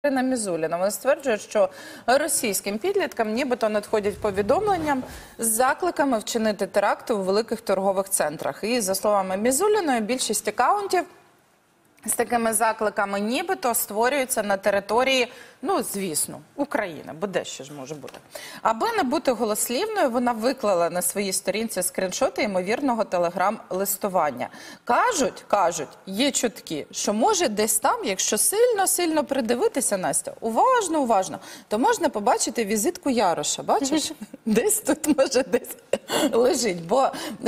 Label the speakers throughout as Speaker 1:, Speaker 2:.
Speaker 1: Ірина Мізуліна. Вона стверджує, що російським підліткам нібито надходять повідомлення з закликами вчинити теракти у великих торгових центрах. І, за словами Мізуліної, більшість акаунтів з такими закликами нібито створюються на території, ну, звісно, України, бо дещо ж може бути. Аби не бути голослівною, вона виклала на своїй сторінці скріншоти ймовірного телеграм-листування. Кажуть, є чутки, що може десь там, якщо сильно-сильно придивитися, Настя, уважно, то можна побачити візитку Яроша. Бачиш? Десь тут, може, десь лежить. Бо,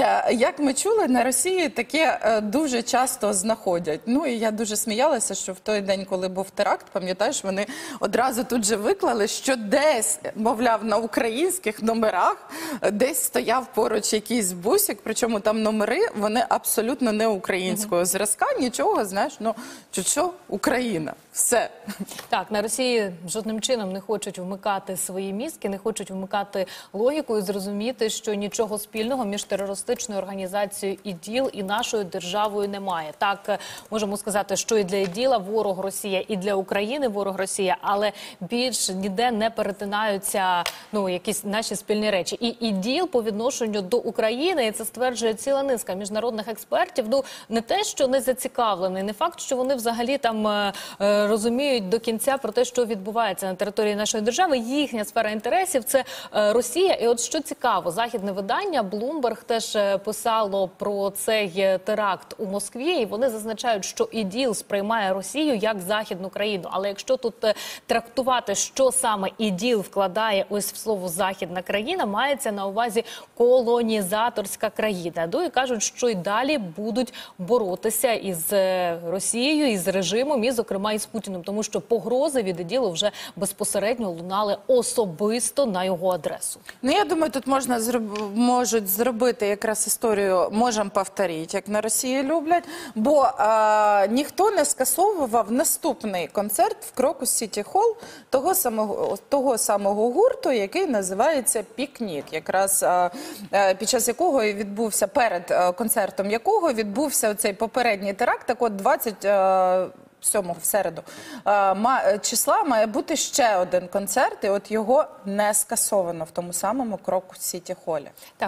Speaker 1: як ми чули, на Росії таке дуже часто знаходять. Ну, і я дуже сміялася, що в той день, коли був теракт, пам'ятаєш, вони одразу тут же виклали, що десь, мовляв, на українських номерах десь стояв поруч якийсь бусик, причому там номери, вони абсолютно не українського зразка, нічого, знаєш, ну, що, Україна, все.
Speaker 2: Так, на Росії жодним чином не хочуть вмикати свої мізки, не хочуть вмикати логіку і зрозуміти, що нічого спільного між терористичною організацією ІДІЛ і нашою державою немає. Так, можемо сказати, що і для ІДІЛа ворог Росія, і для України ворог Росія, але більш ніде не перетинаються, ну, якісь наші спільні речі. І ІДІЛ по відношенню до України, і це стверджує ціла низка міжнародних експертів, ну, не те, що не зацікавлений, не факт, що вони взагалі там розуміють до кінця про те, що відбувається на території нашої держави. Їхня сфера інтересів – це Росія. І от що цікаво, західне видання Bloomberg теж писало про цей теракт у Москві, і вони зазначають, що ІДІЛ сприймає Росію як західну країну. Але якщо тут трактувати, що саме ІДІЛ вкладає ось в слово «західна країна», мається на увазі колонізаторська країна. І кажуть, що й далі будуть боротися із Росією, із режимом, і, зокрема, із Путіним, тому що погрози від ІДІЛу вже безпосередньо лунали особисто на його адресу.
Speaker 1: Ну, я думаю, тут можуть зробити якраз історію «можем повторити», як на Росії люблять, бо ніхто не скасовував наступний концерт в Крокус Сіті Холл того самого гурту, який називається «Пікнік», якраз під час якого і відбувся, перед концертом якого відбувся цей попередній теракт. Так от 27-го, в середу, числа має бути ще один концерт, і от його не скасовано в тому самому Крокус Сіті Холлі.